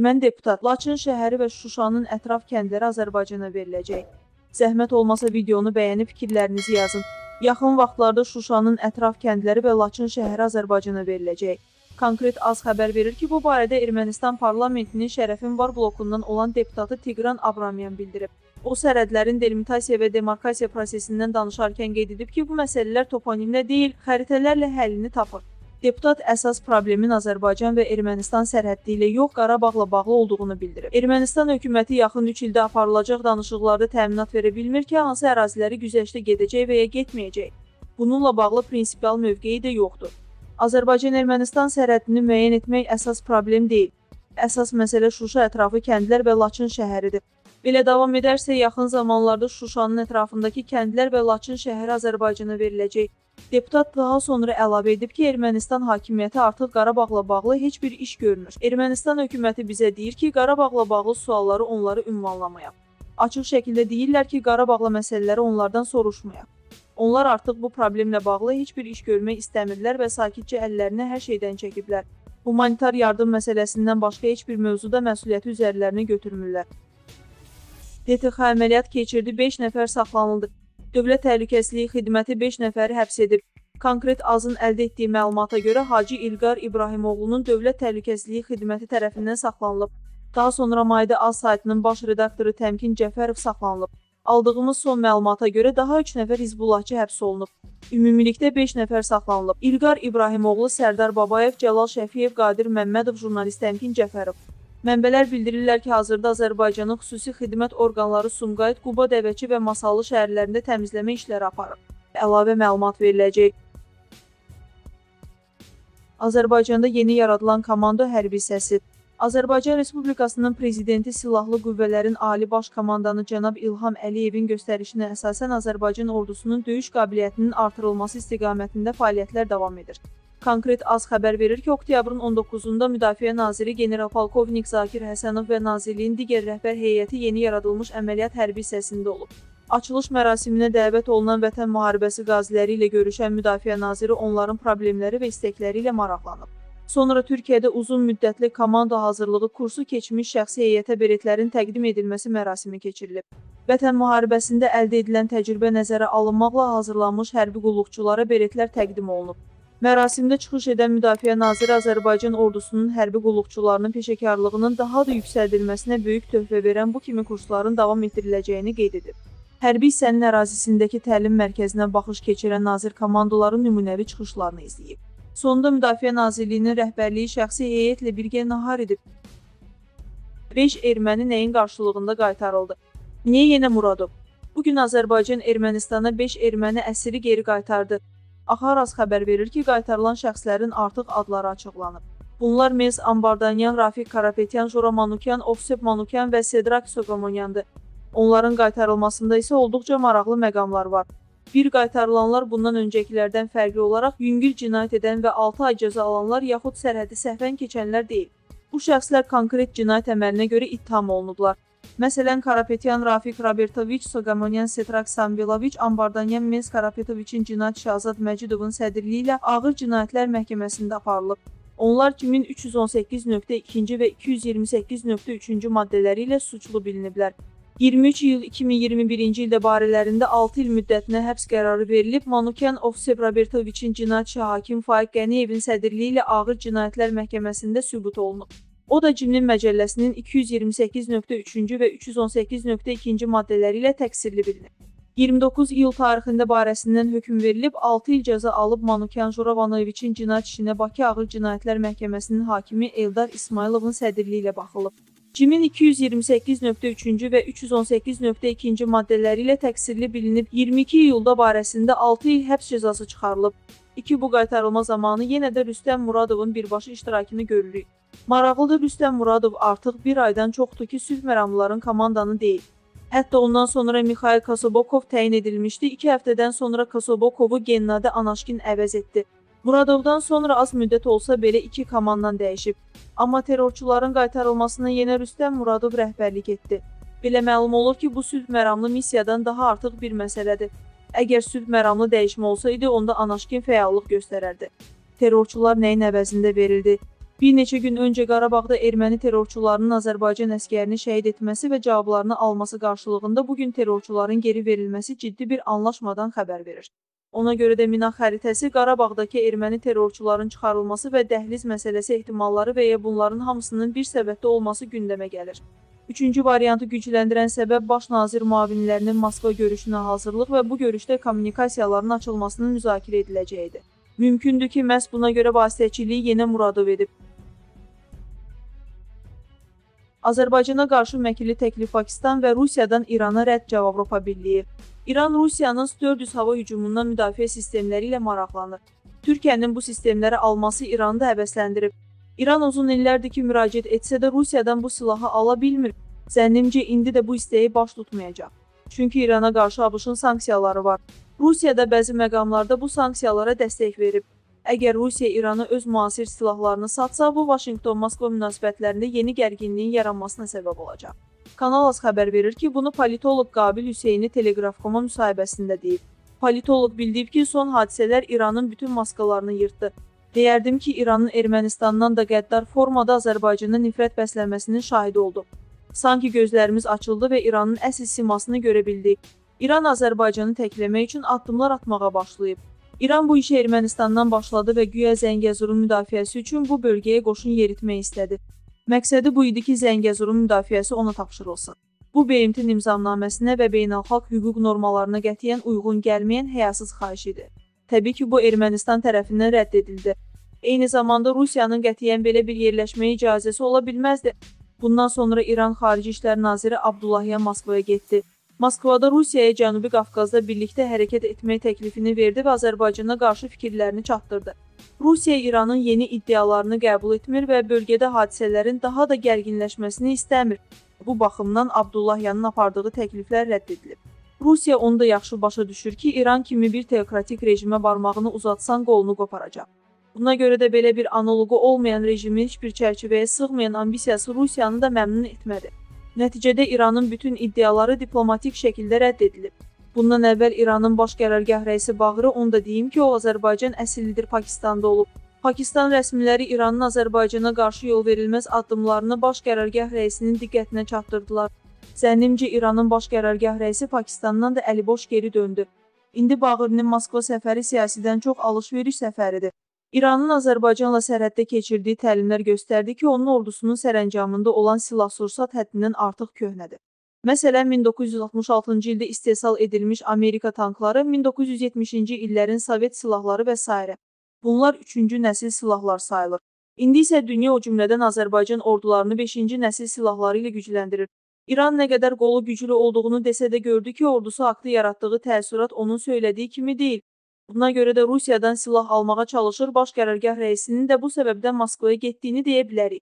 Erməni deputat Laçın şəhəri və Şuşanın ətraf kəndləri Azərbaycana veriləcək. Zəhmət olmasa videonu bəyənib fikirlərinizi yazın. Yaxın vaxtlarda Şuşanın ətraf kəndləri və Laçın şəhəri Azərbaycana veriləcək. Konkret AZ xəbər verir ki, bu barədə Ermənistan parlamentinin Şərəfin var blokundan olan deputatı Tiqran Abramyan bildirib. O, sərhədlərin delimitasiya və demarkasiya prosesindən danışarkən qeyd edib ki, bu məsələlər toponimlə deyil, xəritələrlə həllini tapır. Deputat əsas problemin Azərbaycan və Ermənistan sərhəddi ilə yox, Qarabağla bağlı olduğunu bildirib. Ermənistan hökuməti yaxın 3 ildə aparılacaq danışıqlarda təminat verə bilmir ki, hansı əraziləri güzəştə gedəcək və ya getməyəcək. Bununla bağlı prinsipial mövqeyi də yoxdur. Azərbaycan-Ermənistan sərhəddini müəyyən etmək əsas problem deyil. Əsas məsələ Şuşa ətrafı kəndlər və Laçın şəhəridir. Belə davam edərsə, yaxın zamanlarda Şuşanın ətrafındakı kəndlər və Laçın şəhəri Azərbaycana veriləcək. Deputat daha sonra əlavə edib ki, Ermənistan hakimiyyəti artıq Qarabağla bağlı heç bir iş görmür. Ermənistan hökuməti bizə deyir ki, Qarabağla bağlı sualları onları ünvanlamayaq. Açıq şəkildə deyirlər ki, Qarabağla məsələləri onlardan soruşmayaq. Onlar artıq bu problemlə bağlı heç bir iş görmək istəmirlər və sakitcə əllərinə hər şeydən çəkiblər. Humanitar yardım məsələsindən başqa heç bir mövzuda məsuliyyəti üzərlərinə götürmürlər. DTX əməliyyat keçirdi, 5 nəfər saxlanıldı. Dövlət Təhlükəsizliyi Xidməti 5 nəfəri həbs edib. Konkret AZ-ın əldə etdiyi məlumata görə Hacı İlqar İbrahimoğlu'nun Dövlət Təhlükəsizliyi Xidməti tərəfindən saxlanılıb. Daha sonra Mayda AZ saytının baş redaktoru Təmkin Cəfərov saxlanılıb. Aldığımız son məlumata görə daha 3 nəfər Hizbullahçı həbs olunub. Ümumilikdə 5 nəfər saxlanılıb. İlqar İbrahimoğlu, Sərdar Babayev, Cəlal Şəfiyev, Qadir Məmmədov, jurnalist Təmkin Cəfərov. Mənbələr bildirirlər ki, hazırda Azərbaycanın xüsusi xidmət orqanları Sumqayıt, Quba, Dəvəçi və Masallı şəhərlərində təmizləmə işləri aparır. Əlavə məlumat veriləcək. Azərbaycanda yeni yaradılan komando hərbi hissəsi. Azərbaycan Respublikasının Prezidenti Silahlı Qüvvələrin Ali Baş Komandanı cənab İlham Əliyevin göstərişinə əsasən Azərbaycan ordusunun döyüş qabiliyyətinin artırılması istiqamətində fəaliyyətlər davam edir. Konkret AZ xəbər verir ki, oktyabrın 19-da Müdafiə Naziri General-Polkovnik Zakir Həsənov və Nazirliyin digər rəhbər heyəti yeni yaradılmış əməliyyat hərbi hissəsində olub. Açılış mərasiminə dəvət olunan Vətən müharibəsi qaziləri ilə görüşən Müdafiə Naziri onların problemləri və istəkləri ilə maraqlanıb. Sonra Türkiyədə uzun müddətli komando hazırlığı kursu keçmiş şəxsi heyətə beretlərin təqdim edilməsi mərasimi keçirilib. Vətən müharibəsində əldə edilən təcrübə nəzərə alınmaqla hazırlanmış hərbi qulluqçulara beretlər təqdim olunub. Mərasimdə çıxış edən Müdafiə Naziri Azərbaycan ordusunun hərbi qulluqçularının peşəkarlığının daha da yüksəldilməsinə böyük töhfə verən bu kimi kursların davam etdiriləcəyini qeyd edib. Hərbi hissənin ərazisindəki təlim mərkəzinə baxış keçirən nazir komandoların nümunəvi çıxışlarını izləyib. Sonunda Müdafiə Nazirliyinin rəhbərliyi şəxsi heyətlə birgə nahar edib. 5 erməni nəyin qarşılığında qaytarıldı? Niyə yenə Muradov? Bugün Azərbaycan Ermənistana 5 erməni əsiri geri qaytardı. AZ xəbər verir ki, qaytarılan şəxslərin artıq adları açıqlanıb. Bunlar Mez Ambardanyan, Rafiq Karapetyan, Jora Manukyan, Ofsep Manukyan və Sedrak Soqomonyandır. Onların qaytarılmasında isə olduqca maraqlı məqamlar var. Bir qaytarılanlar bundan öncəkilərdən fərqli olaraq yüngül cinayət edən və 6 ay cəza alanlar yaxud sərhədi səhvən keçənlər deyil. Bu şəxslər konkret cinayət əməlinə görə ittiham olunublar. Məsələn, Karapetyan, Rafiq Robertoviç, Soqomonyan, Setrak Samveloviç, Ambardanyan, Mez Karapetoviçin cinayət Şahzad Məcidovun sədrliyi ilə Ağır Cinayətlər Məhkəməsində aparılıb. Onlar 2318.2 və 228.3 maddələri ilə suçlu biliniblər. 23 iyul 2021-ci ildə barələrində 6 il müddətinə həbs qərarı verilib. Manukyan, Ofsep Robertoviçin cinayət şahı hakim Faiq Qəniyevin sədrliyi ilə Ağır Cinayətlər Məhkəməsində sübut olunub. O da Cimnin Məcəlləsinin 228.3 və 318.2 maddələri ilə təqsirli bilinib. 29 iyul tarixində barəsindən hökm verilib, 6 il cəza alıb Manukyan Joravanoviçin cinayət işinə Bakı Ağır Cinayətlər Məhkəməsinin hakimi Eldar İsmayılovun sədrliyi ilə baxılıb. Cimin 228.3 və 318.2 maddələri ilə təqsirli bilinib, 22 iyulda barəsində 6 il həbs cəzası çıxarılıb. Bu qaytarılma zamanı yenə də Rüstəm Muradovun birbaşa iştirakını görürük. Maraqlıdır, Rüstəm Muradov artıq bir aydan çoxdur ki, sülh məramlıların komandanı deyil. Hətta ondan sonra Mikhail Kosobokov təyin edilmişdi. 2 həftədən sonra Kosobokovu Gennadi Anaşkin əvəz etdi. Muradovdan sonra az müddət olsa belə 2 komandan dəyişib. Amma terrorçuların qaytarılmasına yenə Rüstəm Muradov rəhbərlik etdi. Belə məlum olur ki, bu sülh məramlı missiyadan daha artıq bir məsələdir. Əgər sülh məramlı dəyişmə olsaydı, onda Anaşkin fəallıq göstərərdi. Terrorçular nəyin əvəzində verildi? Bir neçə gün öncə Qarabağda erməni terrorçularının Azərbaycan əskərini şəhid etməsi və cavablarını alması qarşılığında bugün terrorçuların geri verilməsi ciddi bir anlaşmadan xəbər verir. Ona görə də Minaq xəritəsi Qarabağdakı erməni terrorçuların çıxarılması və dəhliz məsələsi ehtimalları və ya bunların hamısının bir səbətdə olması gündəmə gəlir. Üçüncü variantı gücləndirən səbəb baş nazir müavinlərinin Moskva görüşünə hazırlıq və bu görüşdə kommunikasiyaların açılmasının müzakirə ediləcəyidir. Mümkündür ki, məhz buna görə vasitəçiliyi Yenə Muradov edib. Azərbaycana qarşı məkili təklif Pakistan və Rusiyadan İrana rədd cavab Avropa Birliyi. İran Rusiyanın S-400 hava hücumundan müdafiə sistemləri ilə maraqlanır. Türkiyənin bu sistemləri alması İranı da həvəsləndirib. İran uzun illərdir ki, müraciət etsə də Rusiyadan bu silahı ala bilmir. Zənnimcə indi də bu istəyi baş tutmayacaq. Çünki İrana qarşı ABŞ-ın sanksiyaları var. Rusiya da bəzi məqamlarda bu sanksiyalara dəstək verib. Əgər Rusiya İrana öz müasir silahlarını satsa, bu Vaşinqton-Moskva münasibətlərində yeni gərginliyin yaranmasına səbəb olacaq. Kanal AS xəbər verir ki, bunu politoloq Qabil Hüseyni Telegraf.com-a müsahibəsində deyib. Politoloq bildirib ki, son hadisələr İranın bütün maskalarını yırtdı. Deyərdim ki, İranın Ermənistandan da qəddar formada Azərbaycana nifrət bəsləməsinin şahidi oldu. Sanki gözlərimiz açıldı və İranın əsl simasını görə bildik. İran Azərbaycanı təkləmək üçün addımlar atmağa başlayıb. İran bu işi Ermənistandan başladı və güya Zəngəzurun müdafiəsi üçün bu bölgəyə qoşun yeritmək istədi. Məqsədi bu idi ki, Zəngəzurun müdafiəsi ona tapşırılsın. Bu BMT nimzamnaməsinə və beynəlxalq hüquq normalarına qətiyyən uyğun gəlməyən həyasız xahiş idi. Təbii ki, bu Ermənistan tərəfindən rədd edildi. Eyni zamanda Rusiyanın qətiyyən belə bir yerləşməyə icazəsi ola bilməzdi. Bundan sonra İran Xarici İşlər Naziri Abdullahyan Moskvaya getdi. Moskvada Rusiyaya Cənubi Qafqazda birlikdə hərəkət etmək təklifini verdi və Azərbaycana qarşı fikirlərini çatdırdı. Rusiya İranın yeni iddialarını qəbul etmir və bölgədə hadisələrin daha da gərginləşməsini istəmir. Bu baxımdan Abdullahyanın apardığı təkliflər rədd edilib. Rusiya onu da yaxşı başa düşür ki, İran kimi bir teokratik rejimə barmağını uzatsan qolunu qoparacaq. Buna görə də belə bir analogu olmayan rejimin heç bir çərçivəyə sığmayan ambisiyası Rusiyanı da məmnun etmədi. Nəticədə İranın bütün iddiaları diplomatik şəkildə rədd edilib. Bundan əvvəl İranın baş qərargah rəisi Bağırı onu da deyim ki, o Azərbaycan əsillidir Pakistanda olub. Pakistan rəsmiləri İranın Azərbaycana qarşı yol verilməz addımlarını baş qərargah rəisinin diqqətinə çatdırdılar. Zənnimcə İranın baş qərargah rəisi Pakistandan da əliboş geri döndü. İndi Bağırının Moskva səfəri siyasidən çox alış-veriş səfəridir. İranın Azərbaycanla sərhəddə keçirdiyi təlimlər göstərdi ki, onun ordusunun sərəncamında olan silah-sursat həddindən artıq köhnədir. Məsələn, 1966-cı ildə istehsal edilmiş Amerika tankları, 1970-ci illərin Sovet silahları və s. Bunlar 3-cü nəsil silahlar sayılır. İndi isə dünya o cümlədən Azərbaycan ordularını 5-ci nəsil silahları ilə gücləndirir. İran nə qədər qolu güclü olduğunu desə də gördü ki, ordusu haqda yaratdığı təəssürat onun söylədiyi kimi deyil. Buna görə də Rusiyadan silah almağa çalışır, baş qərargah rəisinin də bu səbəbdən Moskvaya getdiyini deyə bilərik.